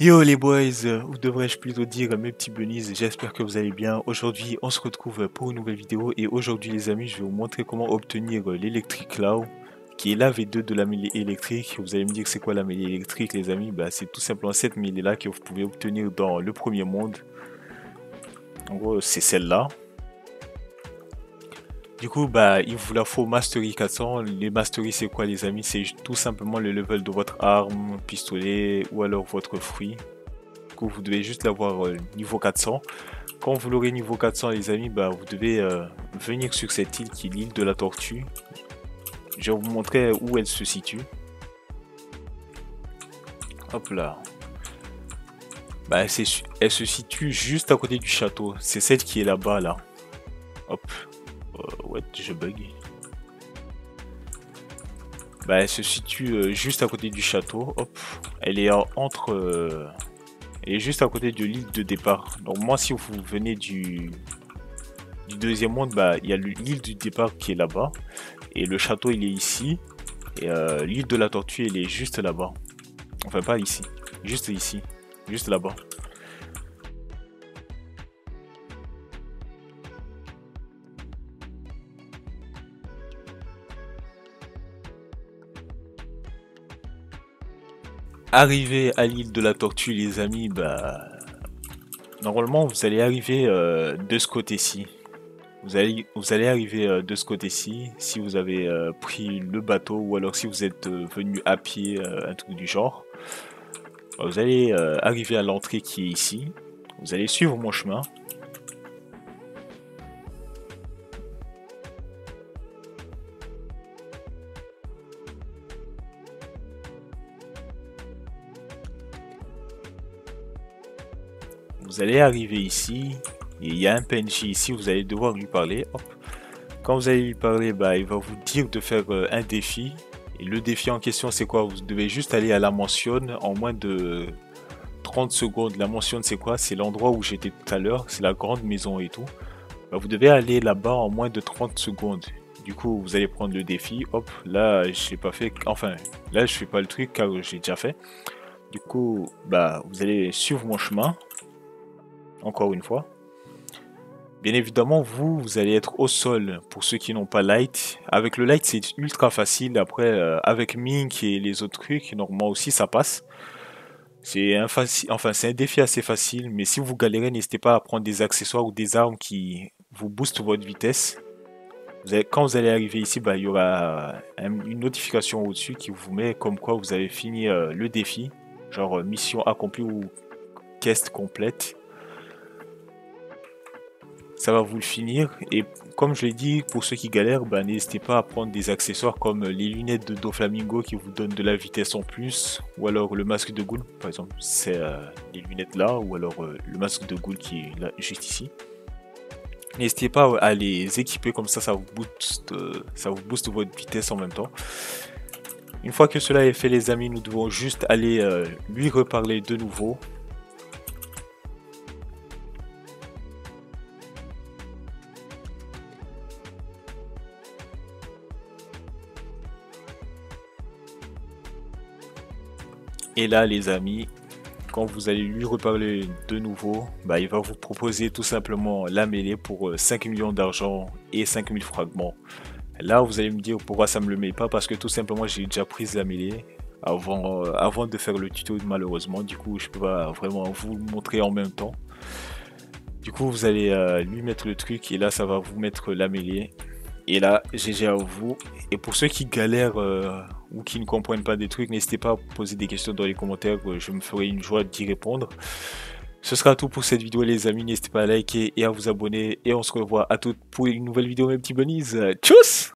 Yo les boys, ou devrais-je plutôt dire mes petits bunnies, j'espère que vous allez bien. Aujourd'hui, on se retrouve pour une nouvelle vidéo et aujourd'hui les amis, je vais vous montrer comment obtenir l'Electric Claw, qui est la V2 de la mêlée électrique. Vous allez me dire c'est quoi la mêlée électrique les amis? Bah, c'est tout simplement cette mêlée là que vous pouvez obtenir dans le premier monde. En gros, c'est celle-là. Du coup, bah, il vous la faut Mastery 400. Les Mastery, c'est quoi, les amis? C'est tout simplement le level de votre arme, pistolet ou alors votre fruit. Du coup, vous devez juste l'avoir niveau 400. Quand vous l'aurez niveau 400, les amis, bah, vous devez venir sur cette île qui est l'île de la Tortue. Je vais vous montrer où elle se situe. Hop là. Bah, elle se situe juste à côté du château. C'est celle qui est là-bas, là. Hop. Ouais, je bug. Bah, elle se situe juste à côté du château. Hop. Elle est elle est juste à côté de l'île de départ. Donc moi, si vous venez du deuxième monde, bah, il y a l'île du départ qui est là-bas. Et le château, il est ici. Et l'île de la Tortue, elle est juste là-bas. Enfin, pas ici. Juste ici. Juste là-bas. Arrivé à l'île de la Tortue, les amis, bah, normalement, vous allez arriver de ce côté-ci. Vous allez arriver de ce côté-ci si vous avez pris le bateau ou alors si vous êtes venu à pied, un truc du genre. Vous allez arriver à l'entrée qui est ici. Vous allez suivre mon chemin. Vous allez arriver ici. Et il y a un PNJ ici, vous allez devoir lui parler. Hop. Quand vous allez lui parler, bah, il va vous dire de faire un défi. Et le défi en question, c'est quoi? Vous devez juste aller à la mentionne en moins de 30 secondes. La mentionne, c'est quoi? C'est l'endroit où j'étais tout à l'heure. C'est la grande maison et tout. Bah, vous devez aller là-bas en moins de 30 secondes. Du coup, vous allez prendre le défi. Hop, là, je l'ai pas fait. Enfin, là, je fais pas le truc car j'ai déjà fait. Du coup, bah, vous allez suivre mon chemin. Encore une fois. Bien évidemment, vous allez être au sol pour ceux qui n'ont pas light. Avec le light, c'est ultra facile. Après, avec Mink et les autres trucs, normalement aussi, ça passe. C'est c'est un défi assez facile. Mais si vous galérez, n'hésitez pas à prendre des accessoires ou des armes qui vous boostent votre vitesse. Quand vous allez arriver ici, bah, il y aura une notification au-dessus qui vous met comme quoi vous avez fini le défi. Genre mission accomplie ou quest complète. Ça va vous le finir. Et comme je l'ai dit, pour ceux qui galèrent, bah, n'hésitez pas à prendre des accessoires comme les lunettes de Doflamingo qui vous donnent de la vitesse en plus, ou alors le masque de Ghoul, par exemple, c'est les lunettes là, ou alors le masque de Ghoul qui est là, juste ici. N'hésitez pas à les équiper, comme ça ça vous booste votre vitesse en même temps. Une fois que cela est fait les amis, nous devons juste aller lui reparler de nouveau. Et là les amis, quand vous allez lui reparler de nouveau, bah, il va vous proposer tout simplement la mêlée pour 5 millions d'argent et 5000 fragments. Là vous allez me dire pourquoi ça me le met pas, parce que tout simplement j'ai déjà pris la mêlée avant de faire le tuto malheureusement. Du coup je peux pas vraiment vous le montrer en même temps. Du coup vous allez lui mettre le truc et là ça va vous mettre la mêlée. Et là, GG à vous. Et pour ceux qui galèrent ou qui ne comprennent pas des trucs, n'hésitez pas à poser des questions dans les commentaires. Je me ferai une joie d'y répondre. Ce sera tout pour cette vidéo les amis. N'hésitez pas à liker et à vous abonner. Et on se revoit à toutes pour une nouvelle vidéo mes petits bunnies. Tchuss!